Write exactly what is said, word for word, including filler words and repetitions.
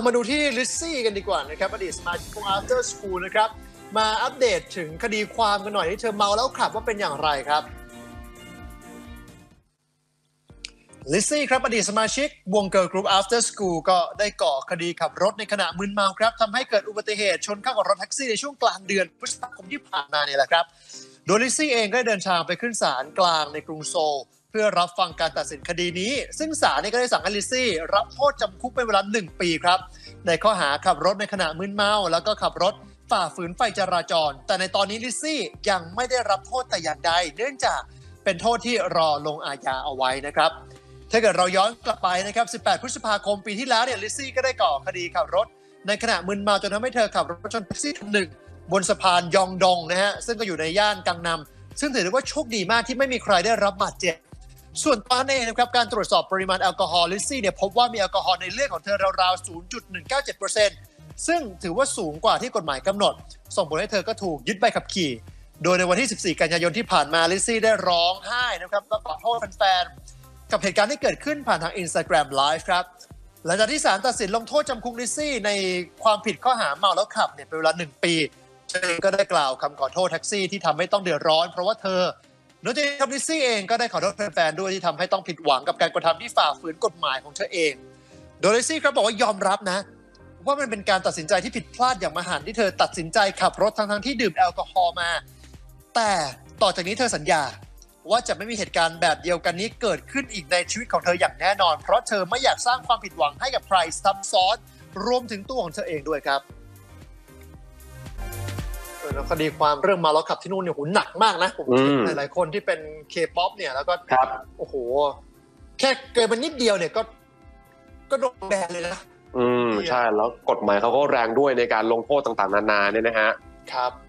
มาดูที่ลิซซี่กันดีกว่านะครับอดีตสมาชิกของ After School นะครับมาอัปเดตถึงคดีความกันหน่อยที่เธอเมาแล้วขับว่าเป็นอย่างไรครับลิซซี่ครับอดีตสมาชิกวงเกิร์ลกรุ๊ป After School ก็ได้ก่อคดีขับรถในขณะมึนเมาครับทำให้เกิดอุบัติเหตุชนเข้ากับรถแท็กซี่ในช่วงกลางเดือนพฤษภาคมที่ผ่านมาเนี่ยแหละครับโดยลิซซี่เองก็ได้เดินทางไปขึ้นศาลกลางในกรุงโซลเพื่อรับฟังการตัดสินคดีนี้ซึ่งศาลก็ได้สั่งให้ลิซซี่รับโทษจำคุกเป็นเวลาหนึ่งปีครับในข้อหาขับรถในขณะมึนเมาแล้วก็ขับรถฝ่าฝืนไฟจราจรแต่ในตอนนี้ลิซซี่ยังไม่ได้รับโทษแต่อย่างใดเนื่องจากเป็นโทษที่รอลงอาญาเอาไว้นะครับถ้าเกิดเราย้อนกลับไปนะครับสิบแปดพฤษภาคมปีที่แล้วเนี่ยลิซซี่ก็ได้ก่อคดีขับรถในขณะมึนเมาจนทำให้เธอขับรถชนแท็กซี่คันหนึ่งบนสะพานยองดงนะฮะซึ่งก็อยู่ในย่านกังนำซึ่งถือได้ว่าโชคดีมากที่ไม่มีใครได้รับบาดเจ็บส่วนตอนนี้นะครับการตรวจสอบปริมาณแอลกอฮอล์ลิซซี่เนี่ยพบว่ามีแอลกอฮอล์ในเลือดของเธอราวๆ ศูนย์จุดหนึ่งเก้าเจ็ดเปอร์เซ็นต์ ซึ่งถือว่าสูงกว่าที่กฎหมายกำหนดส่งผลให้เธอก็ถูกยึดใบขับขี่โดยในวันที่สิบสี่กันยายนที่ผ่านมาลิซซี่ได้ร้องไห้นะครับและขอโทษแฟนๆกับเหตุการณ์ที่เกิดขึ้นผ่านทาง Instagram Live ครับหลังจากที่ศาลตัดสินลงโทษจำคุกลิซซี่ในความผิดข้อหาเมาแล้วขับเนี่ยเป็นเวลาหนึ่งปีเธอก็ได้กล่าวคำขอโทษแท็กซี่ที่ทำให้ต้องเดือดร้อนเพราะว่าเธอนอกจากนี้ครับลิซซี่เองก็ได้ขอโทษแฟนๆด้วยที่ทำให้ต้องผิดหวังกับการกระทำที่ฝ่าฝืนกฎหมายของเธอเองโดยลิซซี่ครับบอกว่ายอมรับนะว่ามันเป็นการตัดสินใจที่ผิดพลาดอย่างมหันต์ที่เธอตัดสินใจขับรถทั้งๆที่ดื่มแอลกอฮอล์มาแต่ต่อจากนี้เธอสัญญาว่าจะไม่มีเหตุการณ์แบบเดียวกันนี้เกิดขึ้นอีกในชีวิตของเธออย่างแน่นอนเพราะเธอไม่อยากสร้างความผิดหวังให้กับใครซ้ำซ้อนรวมถึงตัวของเธอเองด้วยครับแล้วคดีความเรื่องเมาแล้วขับที่นู่นเนี่ยโหหนักมากนะผมเห็นหลายๆคนที่เป็นเคป๊อปเนี่ยแล้วก็โอ้โหแค่เกินไปนิดเดียวเนี่ยก็ก็โดนแบนเลยนะอืมใช่แล้วกฎหมายเขาก็แรงด้วยในการลงโทษต่างๆนานาเนี่ยนะฮะครับ